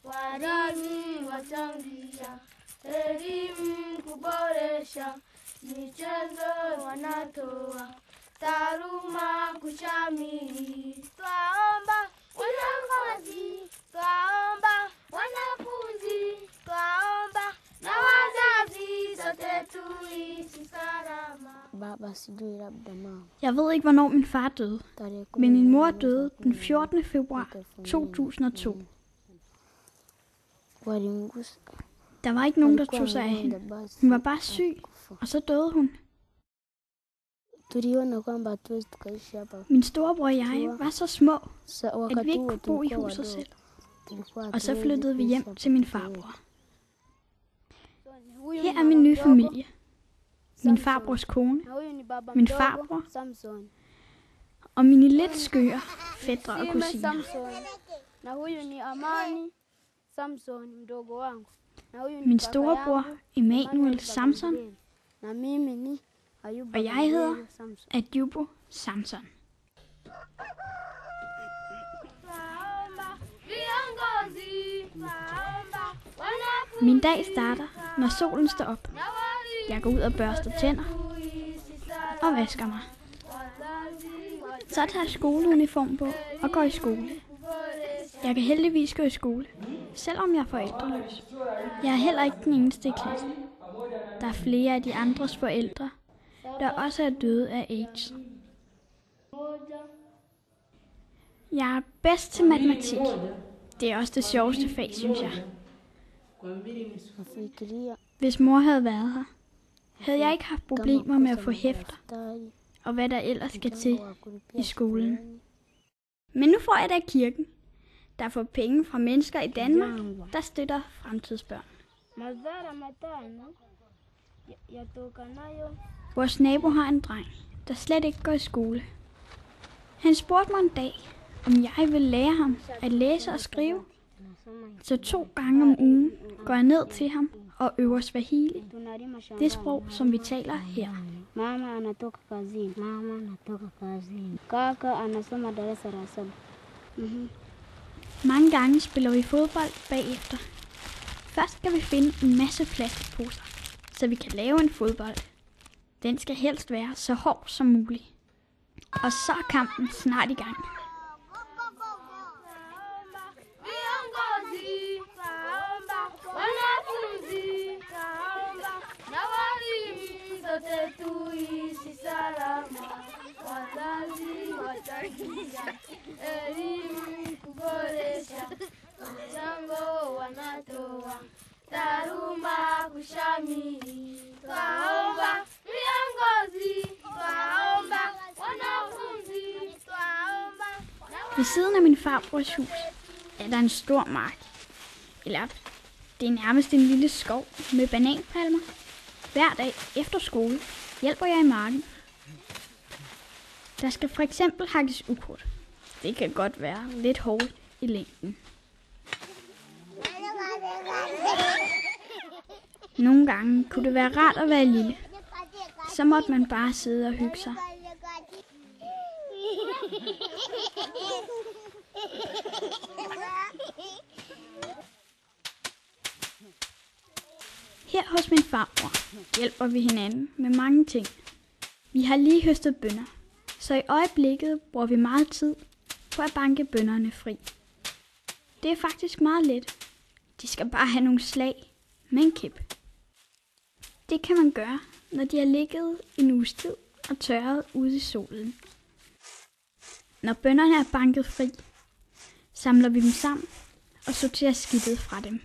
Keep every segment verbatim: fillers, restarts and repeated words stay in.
walimu wachangia elimu kuboresha, michezo wanatoa, taaluma kushamiri. Twaomba viongozi, twaomba wanafunzi, twaomba na wazazi, sote tuishi salama. Baba, sijui labda mama. Jeg ved ikke, hvornår min far døde, men min mor døde den fjortende februar to tusind og to. Der var ikke nogen, der tog sig af hende. Hun var bare syg, og så døde hun. Min storebror og jeg var så små, at vi ikke kunne bo i huset selv. Og så flyttede vi hjem til min farbror. Her er min nye familie. Min farbrors kone, min farbror og mine lidt skøre fætre og kusiner. Min storebror Emanuel Samson, og jeg hedder Adjubo Samson. Min dag starter, når solen står op. Jeg går ud og børster tænder og vasker mig. Så tager jeg skoleuniform på og går i skole. Jeg kan heldigvis gå i skole, selvom jeg er forældreløs. Jeg er heller ikke den eneste i klassen. Der er flere af de andres forældre, der også er døde af AIDS. Jeg er bedst til matematik. Det er også det sjoveste fag, synes jeg. Hvis mor havde været her, havde jeg ikke haft problemer med at få hæfter, og hvad der ellers skal til i skolen. Men nu får jeg da kirken, der får penge fra mennesker i Danmark, der støtter fremtidsbørn. Vores nabo har en dreng, der slet ikke går i skole. Han spurgte mig en dag, om jeg ville lære ham at læse og skrive. Så to gange om ugen går jeg ned til ham og øver Swahili. Det sprog, som vi taler her. Mama anatoka kazini. Mama anatoka kazini. Kaka anasoma darasa la saba. Mhm. Mange gange spiller vi fodbold bagefter. Først skal vi finde en masse plastikposer, så vi kan lave en fodbold. Den skal helst være så hård som muligt. Og så er kampen snart i gang. Tuishi salama, wazazi wachangia elimu kuboresha, mchango wanatoa, taaluma kushamiri. Twaomba viongozi, twaomba wanafunzi, twaomba. Ved siden af min farbrors hus er der en stor mark. Eller det er nærmest en lille skov med bananpalmer. Hver dag efter skole hjælper jeg i marken. Der skal for eksempel hakkes ukrudt. Det kan godt være lidt hårdt i længden. Nogle gange kunne det være rart at være lille. Så måtte man bare sidde og hygge sig. Her hos min farbror hjælper vi hinanden med mange ting. Vi har lige høstet bønner, så i øjeblikket bruger vi meget tid på at banke bønnerne fri. Det er faktisk meget let. De skal bare have nogle slag med en kæp. Det kan man gøre, når de har ligget en uges tid og tørret ude i solen. Når bønnerne er banket fri, samler vi dem sammen og sorterer skidtet fra dem.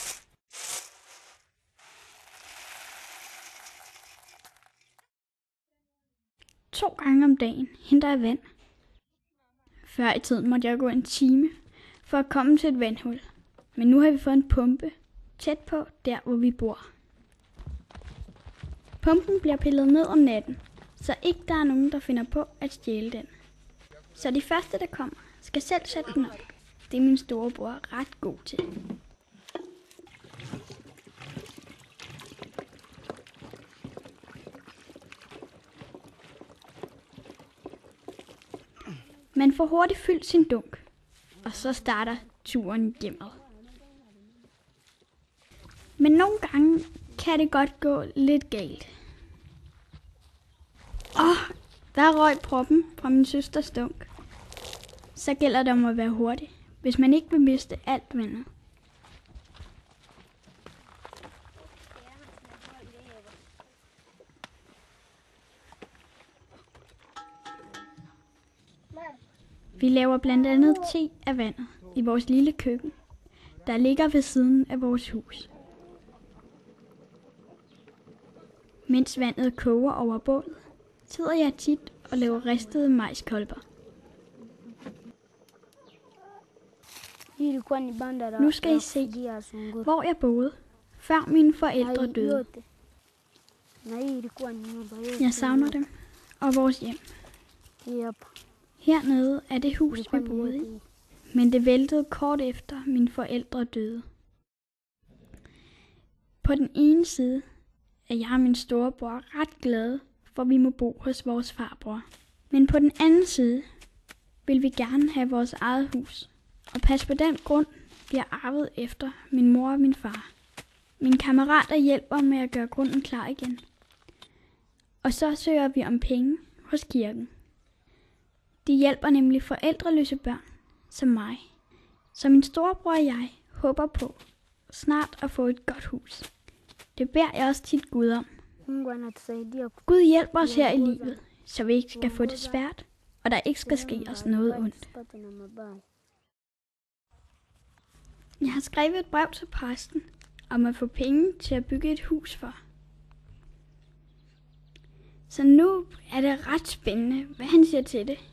To gange om dagen henter jeg vand. Før i tiden måtte jeg gå en time for at komme til et vandhul. Men nu har vi fået en pumpe tæt på der, hvor vi bor. Pumpen bliver pillet ned om natten, så ikke der er nogen, der finder på at stjæle den. Så de første, der kommer, skal selv sætte den op. Det er min storebror ret god til. Man får hurtigt fyldt sin dunk, og så starter turen hjemad. Men nogle gange kan det godt gå lidt galt. Åh, oh, der røg proppen fra min søsters dunk. Så gælder det om at være hurtig, hvis man ikke vil miste alt vandet. Vi laver blandt andet te af vandet i vores lille køkken, der ligger ved siden af vores hus. Mens vandet koger over bålet, sidder jeg tit og laver ristede majskolber. Nu skal I se, hvor jeg boede, før mine forældre døde. Jeg savner dem og vores hjem. Hernede er det hus, vi boede i, men det væltede kort efter mine forældre døde. På den ene side er jeg og min storebror ret glade, for vi må bo hos vores farbror. Men på den anden side vil vi gerne have vores eget hus og passe på den grund, vi har arvet efter min mor og min far. Mine kammerater hjælper med at gøre grunden klar igen. Og så søger vi om penge hos kirken. De hjælper nemlig forældreløse børn som mig. Så min storebror og jeg håber på snart at få et godt hus. Det beder jeg også tit Gud om. Gud hjælper os her i livet, så vi ikke skal få det svært, og der ikke skal ske os noget ondt. Jeg har skrevet et brev til præsten om at få penge til at bygge et hus for. Så nu er det ret spændende, hvad han siger til det.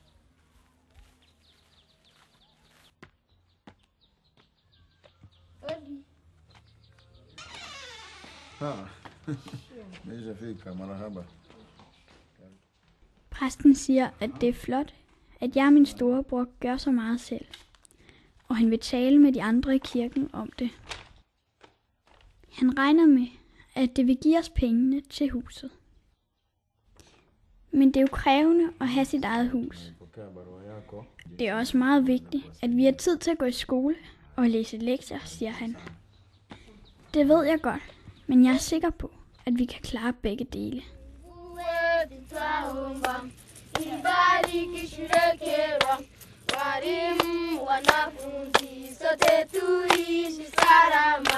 Præsten siger, at det er flot, at jeg og min storebror gør så meget selv, og han vil tale med de andre i kirken om det. Han regner med, at det vil give os pengene til huset. Men det er jo krævende at have sit eget hus. Det er også meget vigtigt, at vi har tid til at gå i skole og læse lektier, siger han. Det ved jeg godt, men jeg er sikker på, at vi kan klare begge dele. Walimu, wanafunzi, sote tuishi salama.